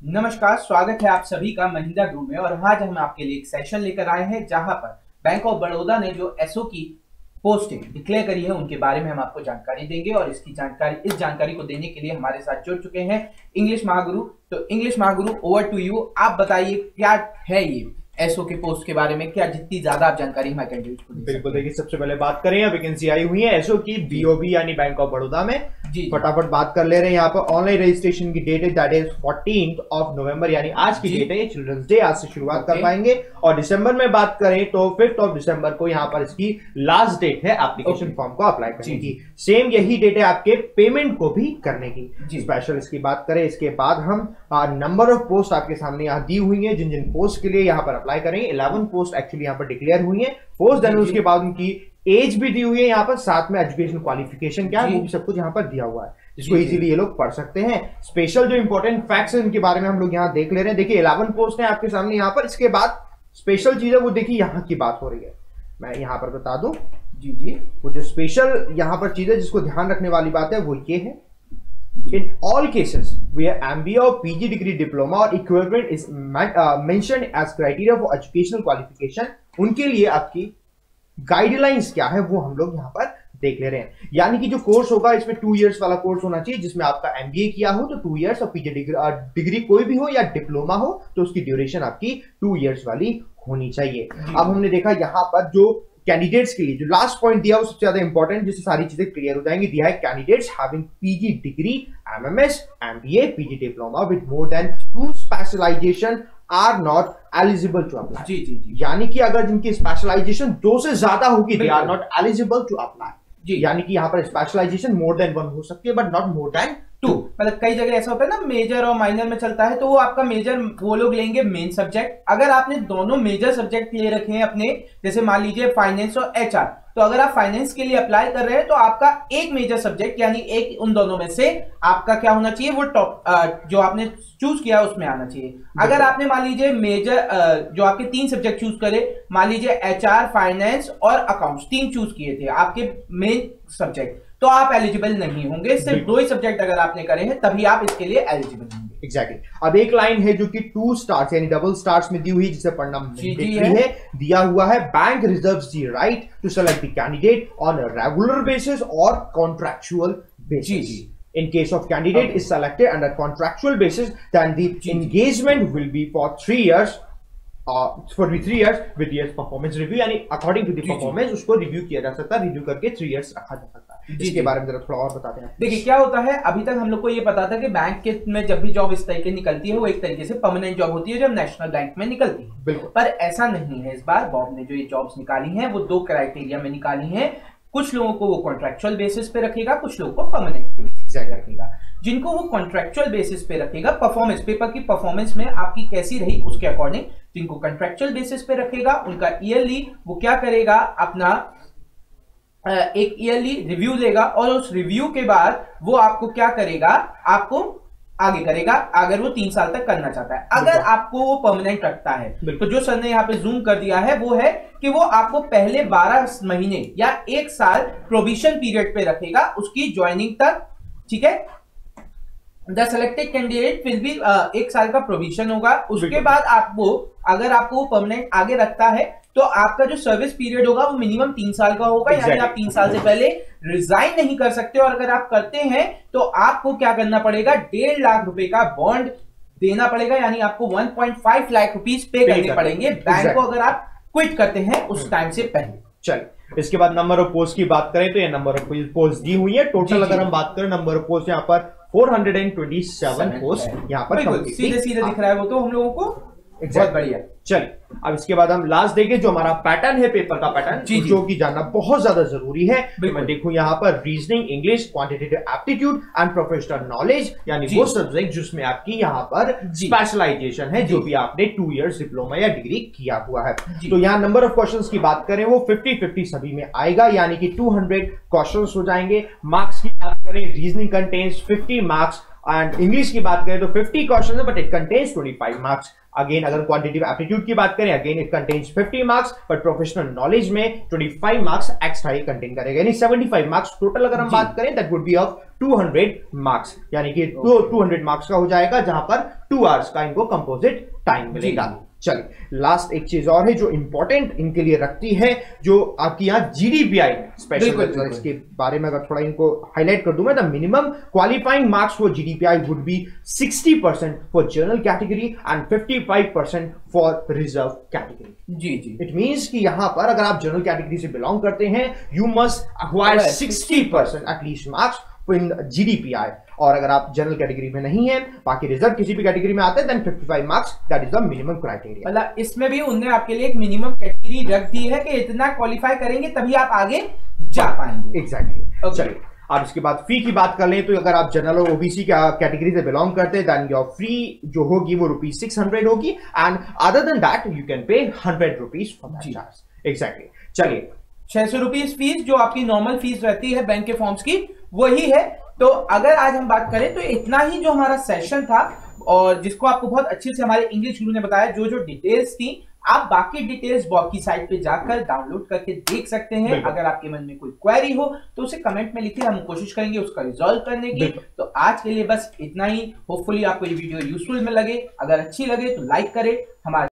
नमस्कार, स्वागत है आप सभी का महिंद्रा ग्रुप में। और आज हम आपके लिए एक सेशन लेकर आए हैं जहां पर बैंक ऑफ बड़ौदा ने जो एसओ की पोस्टिंग डिक्लेयर करी है उनके बारे में हम आपको जानकारी देंगे। और इस जानकारी को देने के लिए हमारे साथ जुड़ चुके हैं इंग्लिश महागुरु। तो English Mahaguru, over to you. आप बताइए क्या है ये एसओ के पोस्ट के बारे में, क्या जितनी ज्यादा आप जानकारी हमारे कैंडिडेट को दे। बिल्कुल, देखिए सबसे पहले बात करें, वैकेंसी आई हुई है एसओ की बीओबी यानी बैंक ऑफ बड़ौदा में। फटाफट बात कर ले रहे हैं। यहाँ पर ऑनलाइन रजिस्ट्रेशन की डेट है that is 14th of November यानी आज की डेट है। चिल्ड्रंस डे आज से शुरुआत कर पाएंगे। और दिसंबर में बात करें तो 5th of December को यहाँ पर इसकी लास्ट डेट है एप्लीकेशन फॉर्म को अप्लाई करने की। सेम यही डेट है आपके पेमेंट को भी करने की। स्पेशल इसकी बात करें, इसके बाद हम नंबर ऑफ पोस्ट आपके सामने यहाँ दी हुई है जिन जिन पोस्ट के लिए यहाँ पर अप्लाई करेंगे। 11 पोस्ट एक्चुअली यहाँ पर डिक्लेयर हुई है पोस्ट। देन उसके बाद उनकी एज भी दी हुई है यहाँ पर, साथ में एजुकेशन क्वालिफिकेशन क्या है वो भी सब कुछ यहाँ पर दिया हुआ है, जिसको इजीली ये लोग पढ़ सकते हैं। स्पेशल जो इंपॉर्टेंट फैक्ट्स है उनके बारे में हम लोग यहाँ देख ले रहे हैं। देखिए 11 पोस्ट है आपके सामने यहाँ पर। इसके बाद स्पेशल चीज है वो देखिए यहाँ की बात हो रही है, मैं यहाँ पर बता दूं। जी वो जो स्पेशल यहाँ पर चीज है जिसको ध्यान रखने वाली बात है वो ये है, in all cases where MBA or PG degree diploma or equivalent is mentioned as criteria for educational qualification, उनके लिए आपकी गाइडलाइंस क्या है वो हम लोग यहाँ पर देख ले रहे हैं। यानी कि जो कोर्स होगा इसमें 2 years वाला कोर्स होना चाहिए, जिसमें आपका MBA किया हो तो 2 years और पीजी डिग्री कोई भी हो या डिप्लोमा हो तो उसकी ड्यूरेशन आपकी 2 years वाली होनी चाहिए। अब हमने देखा यहाँ पर जो कैंडिडेट्स के लिए जो लास्ट पॉइंट दिया वो सबसे ज्यादा इंपॉर्टेंट, जिससे सारी चीजें क्लियर हो जाएंगी। दिया है candidates having PG degree, MMS, MBA, PG diploma with more than 2 specialization are not eligible to apply. जी। यानी कि अगर जिनकी स्पेशलाइजेशन 2 से ज्यादा होगी they are not eligible to apply. जी, यानी कि यहाँ पर स्पेशलाइजेशन मोर देन 1 हो सकती है बट नॉट मोर देन 2। मतलब कई जगह ऐसा होता है ना, मेजर और माइनर में चलता है, तो वो आपका मेजर वो लोग लेंगे मेन सब्जेक्ट। अगर आपने दोनों मेजर सब्जेक्ट ले रखे हैं अपने, जैसे मान लीजिए फाइनेंस और एचआर, तो अगर आप फाइनेंस के लिए अप्लाई कर रहे हैं तो आपका एक मेजर सब्जेक्ट यानी एक उन दोनों में से आपका क्या होना चाहिए, वो टॉप जो आपने चूज किया उसमें आना चाहिए। अगर आपने मान लीजिए मेजर जो आपके 3 सब्जेक्ट चूज करे, मान लीजिए एचआर, फाइनेंस और अकाउंट्स 3 चूज किए थे आपके मेन सब्जेक्ट, तो आप एलिजिबल नहीं होंगे। सिर्फ 2 ही सब्जेक्ट अगर आपने करे हैं तभी आप इसके लिए एलिजिबल होंगे। एग्जैक्टली। अब एक लाइन है जो कि 2 स्टार्स यानी डबल स्टार्स में दी हुई, जिसे पढ़ना मैंडेटरी है। दिया हुआ है bank reserves the right to select the candidate on a regular basis और contractual basis. In case of candidate is selected under contractual basis, then the engagement will be for 3 years. For 3 years with years performance review, यानी according to the performance उसको review किया जा सकता है, review करके 3 years रखा जा सकता है। इसके बारे में जरा थोड़ा और बताते हैं। देखिए क्या होता है, अभी तक हम लोग को ये पता था कि बैंक के में जब भी जॉब इस तरीके निकलती है वो एक तरीके से परमानेंट जॉब होती है जब नेशनल बैंक में निकलती है। बिल्कुल, पर ऐसा नहीं है। इस बार बॉब ने जो ये जॉब्स निकाली हैं वो 2 क्राइटेरिया में निकाली हैं। कुछ लोगों को वो कॉन्ट्रैक्चुअल बेसिस पे रखेगा, कुछ लोगों को परमानेंट बेसिस पे रखेगा। जिनको वो कॉन्ट्रैक्चुअल बेसिस पे रखेगा, परफॉर्मेंस पेपर की परफॉर्मेंस में आपकी कैसी रही उसके अकॉर्डिंग, जिनको कॉन्ट्रैक्चुअल बेसिस पे रखेगा उनका ईयरली वो क्या करेगा, अपना एक ईयरली रिव्यू लेगा और उस रिव्यू के बाद वो आपको क्या करेगा, आपको आगे करेगा अगर वो 3 साल तक करना चाहता है। अगर आपको वो परमानेंट रखता है तो जो सर ने यहाँ पे जूम कर दिया है वो है कि वो आपको पहले 12 महीने या 1 साल प्रोविजन पीरियड पे रखेगा उसकी ज्वाइनिंग तक। ठीक है, the selected candidate will be 1 साल का प्रोविजन होगा। उसके बाद आपको अगर आपको वो परमानेंट आगे रखता है तो आपका जो सर्विस पीरियड होगा वो मिनिमम 3 साल का होगा। यानी आप 3 साल से पहले रिजाइन नहीं कर सकते। और अगर आप करते हैं तो आपको क्या करना पड़ेगा, 1.5 लाख रुपए का बॉन्ड देना पड़ेगा। यानी आपको 1.5 लाख रुपीज पे करने पड़ेंगे बैंक को अगर आप क्विट करते हैं उस टाइम से पहले। चलिए, इसके बाद नंबर ऑफ पोस्ट की बात करें तो ये नंबर ऑफ पोस्ट दी हुई है। टोटल अगर हम बात करें नंबर ऑफ पोस्ट यहाँ पर 427 पोस्ट यहाँ पर सीधे सीधे दिख रहा है वो तो हम लोगों को बहुत बढ़िया। चलिए, अब इसके बाद हम लास्ट देखें जो हमारा पैटर्न है, पेपर का पैटर्न जो कि जानना बहुत ज्यादा जरूरी है। मैं देखूं यहाँ पर reasoning, English, quantitative aptitude and professional knowledge, यानी वो सब्जेक्ट जिसमें आपकी यहाँ पर स्पेशलाइजेशन है, जो भी आपने 2 years डिप्लोमा या डिग्री किया हुआ है। तो यहाँ नंबर ऑफ क्वेश्चंस की बात करें वो 50-50 सभी में आएगा, यानी कि 200 क्वेश्चंस हो जाएंगे। मार्क्स की बात करें, reasoning contains 50 marks and English की बात करें तो 50 क्वेश्चन है but it contains 25 marks. Again अगर क्वांटिटेटिव एप्टीट्यूड की बात करें, again it contains 50 marks, but professional knowledge में 25 मार्क्स एक्स्ट्रा ही कंटेन करेगा, यानी 75 मार्क्स टोटल अगर हम बात करें that would be of 200 marks, यानी कि 200 मार्क्स का हो जाएगा, जहां पर 2 आवर्स का इनको कंपोजिट टाइम मिलेगा। चलिए लास्ट एक चीज और है जो इंपॉर्टेंट इनके लिए रखती है, जो आपकी यहाँ जीडीपीआई स्पेशल, इसके बारे में अगर थोड़ा इनको हाईलाइट कर दूं मैं, the minimum qualifying marks for GDPI would be 60% for general category and 55% for reserve category. जी जी, इट मींस कि यहां पर अगर आप जनरल कैटेगरी से बिलोंग करते हैं, you must acquire 60% at least marks in GDPI, और अगर आप जनरल कैटेगरी में नहीं है, बाकी रिजर्व किसी भी कैटेगरी में आते हैं, then 55 marks, that is the minimum criteria. मतलब इसमें भी उनने आपके लिए एक मिनिमम कैटेगरी रख दी है कि इतना क्वालिफाई करेंगे तभी आप आगे जा पाएंगे। एग्जैक्टली। चलिए अब इसके बाद फी की बात कर लें, तो अगर आप जनरल और ओबीसी कैटेगरी से बिलोंग करते हैं, देन योर फी जो होगी वो ₹600 होगी, and other than that you can pay ₹100 for that charge. Exactly. चलिए ₹600 फीस जो आपकी नॉर्मल फीस रहती है बैंक के फॉर्म्स की, वही है। तो अगर आज हम बात करें तो इतना ही जो हमारा सेशन था, और जिसको आपको बहुत अच्छे से हमारे इंग्लिश गुरु ने बताया, जो जो डिटेल्स थी, आप बाकी डिटेल्स बॉब की साइट पे जाकर डाउनलोड करके देख सकते हैं। अगर आपके मन में कोई क्वेरी हो तो उसे कमेंट में लिखिए, हम कोशिश करेंगे उसका रिजॉल्व करने की। तो आज के लिए बस इतना ही। होपफुली आपको ये वीडियो यूजफुल में लगे, अगर अच्छी लगे तो लाइक करें, हमारे